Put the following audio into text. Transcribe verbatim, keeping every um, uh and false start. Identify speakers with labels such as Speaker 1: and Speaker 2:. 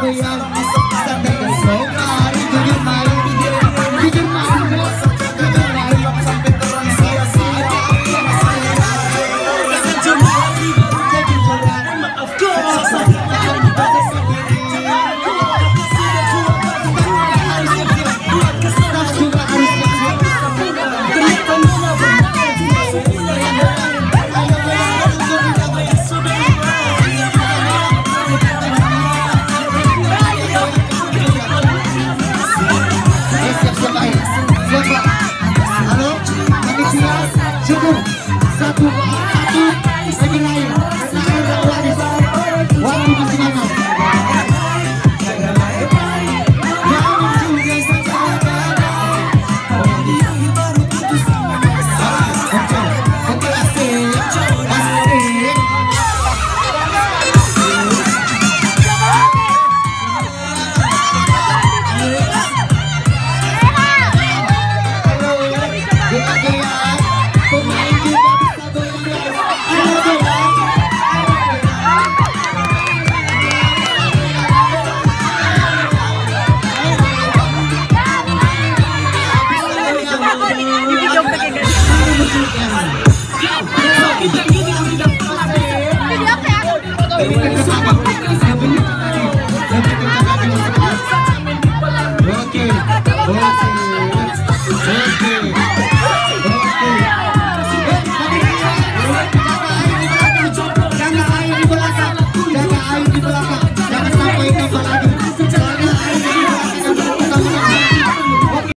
Speaker 1: goyang sampai ke sokar. Jujur malu, jujur malu, jujur malu sampai terang sia-sia. Jadi jalan, of course. Cukup satu satu lagi lain karena air udah habis, waktu masih banyak. Oke, asik, asik. Video apa ya?